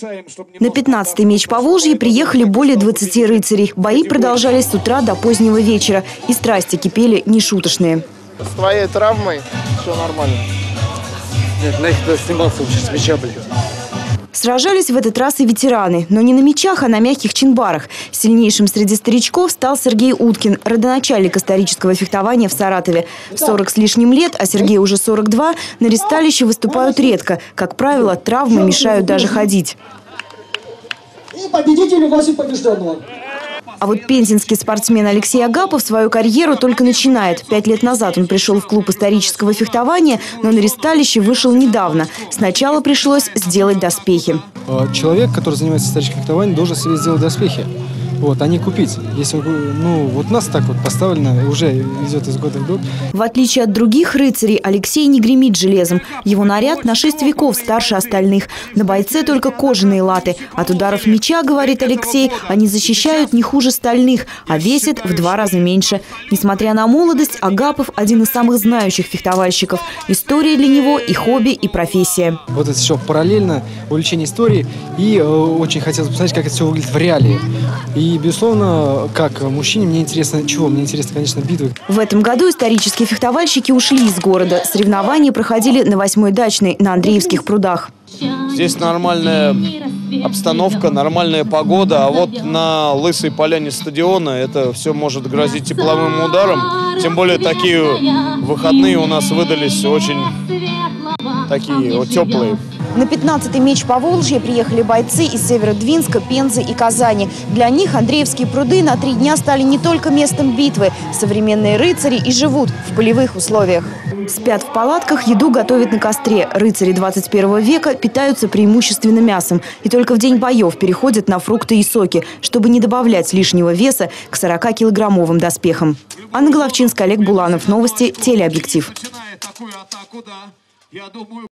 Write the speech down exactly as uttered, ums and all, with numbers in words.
На пятнадцатый меч Поволжья приехали более двадцати рыцарей. Бои продолжались с утра до позднего вечера. И страсти кипели нешуточные. С твоей травмой все нормально? Нет, нафиг туда снимался лучше с мяча, блин. Сражались в этот раз и ветераны. Но не на мечах, а на мягких чинбарах. Сильнейшим среди старичков стал Сергей Уткин, родоначальник исторического фехтования в Саратове. В сорок с лишним лет, а Сергею уже сорок два, на ресталище выступают редко. Как правило, травмы мешают даже ходить. И победитель вносит побежденного. А вот пензенский спортсмен Алексей Агапов свою карьеру только начинает. Пять лет назад он пришел в клуб исторического фехтования, но на ресталище вышел недавно. Сначала пришлось сделать доспехи. Человек, который занимается историческим фехтованием, должен себе сделать доспехи. Вот, а не купить. Если, ну, вот нас так вот поставлено, уже идет из года в год. В отличие от других рыцарей, Алексей не гремит железом. Его наряд на шесть веков старше остальных. На бойце только кожаные латы. От ударов меча, говорит Алексей, они защищают не хуже стальных, а весят в два раза меньше. Несмотря на молодость, Агапов один из самых знающих фехтовальщиков. История для него и хобби, и профессия. Вот это все параллельно увлечение историей. И э, очень хотелось посмотреть, как это все выглядит в реалии. И И, безусловно, как мужчине, мне интересно, чего? Мне интересно, конечно, битвы. В этом году исторические фехтовальщики ушли из города. Соревнования проходили на восьмой дачной, на Андреевских прудах. Здесь нормальная обстановка, нормальная погода, а вот на Лысой поляне стадиона это все может грозить тепловым ударом. Тем более такие выходные у нас выдались очень такие вот теплые. На пятнадцатый меч Поволжья приехали бойцы из Северодвинска, Пензы и Казани. Для них Андреевские пруды на три дня стали не только местом битвы. Современные рыцари и живут в полевых условиях. Спят в палатках, еду готовят на костре. Рыцари двадцать первого века питаются преимущественно мясом. И только в день боев переходят на фрукты и соки, чтобы не добавлять лишнего веса к сорокакилограммовым доспехам. Анна Головчинская, Олег Буланов. Новости. Телеобъектив.